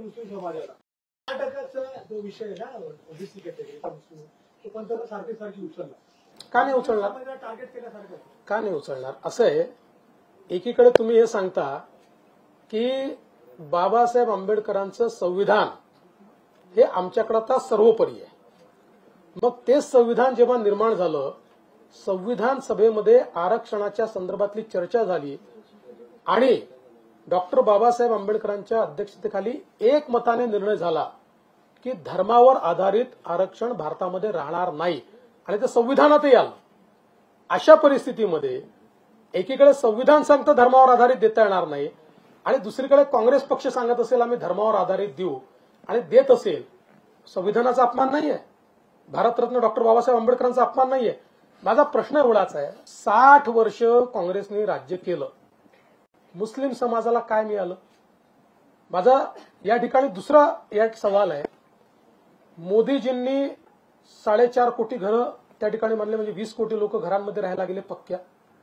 मुस्लिम समाजाला 10% जो विषय आहे ना ओबीसी कॅटेगरी तो पंतप्रधान सारखी उचलला का नाही उचलणार? टार्गेट केल्यासारखं का नाही उचलणार? असं आहे, एकीकडे तुम्ही हे सांगता की बाबासाहेब आंबेडकरांचं संविधान हे आमच्याकडे आता सर्वोपरी आहे. मग ते संविधान जेव्हा निर्माण झालं, संविधान सभेमध्ये आरक्षणाच्या संदर्भातली चर्चा झाली आणि डॉक्टर बाबासाहेब आंबेडकरांच्या अध्यक्षतेखाली एकमताने निर्णय झाला की धर्मावर आधारित आरक्षण भारतामध्ये राहणार नाही आणि ते संविधानातही आलं. अशा परिस्थितीमध्ये एकीकडे संविधान सांगतं धर्मावर आधारित देता येणार नाही आणि दुसरीकडे काँग्रेस पक्ष सांगत असेल आम्ही धर्मावर आधारित देऊ आणि देत असेल, संविधानाचा अपमान नाहीये, भारतरत्न डॉक्टर बाबासाहेब आंबेडकरांचा अपमान नाहीये. माझा प्रश्न एवढाच आहे, 60 वर्ष काँग्रेसने राज्य केलं, मुस्लिम समाजाला काय मिळालं? माझा या ठिकाणी दुसरा एक सवाल आहे, मोदीजींनी 4.5 कोटी घरं त्या ठिकाणी म्हणले, म्हणजे 20 कोटी लोक घरांमध्ये राहायला गेले पक्क्या.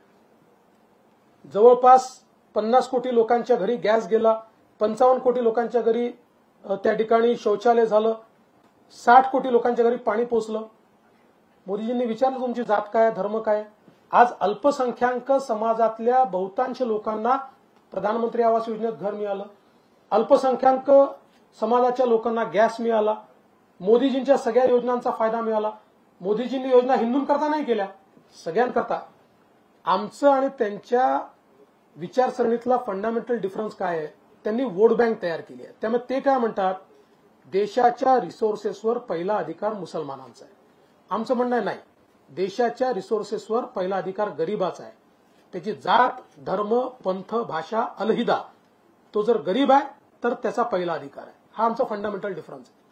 जवळपास 50 कोटी लोकांच्या घरी गॅस गेला, 55 कोटी लोकांच्या घरी त्या ठिकाणी शौचालय झालं, 60 कोटी लोकांच्या घरी पाणी पोहोचलं. मोदीजींनी विचारलं तुमची जात काय, धर्म काय? आज अल्पसंख्याक समाजातल्या बहुतांश लोकांना प्रधानमंत्री आवास योजनेत घर मिळालं, अल्पसंख्याक समाजाच्या लोकांना गॅस मिळाला, मोदीजींच्या सगळ्या योजनांचा फायदा मिळाला. मोदीजींनी योजना हिंदूंकरता नाही केल्या, सगळ्यांकरता. आमचं आणि त्यांच्या विचारसरणीतला फंडामेंटल डिफरन्स काय आहे? त्यांनी वोट बँक तयार केली आहे. त्यामुळे ते काय म्हणतात, देशाच्या रिसोर्सेसवर पहिला अधिकार मुसलमानांचा आहे. आमचं म्हणणं आहे नाही, देशाच्या रिसोर्सेसवर पहिला अधिकार गरीबाचा आहे. त्याची जात, धर्म, पंथ, भाषा अलहिदा, तो जर गरीब आहे तर त्याचा पहिला अधिकार आहे. हा आमचा फंडामेंटल डिफरन्स आहे.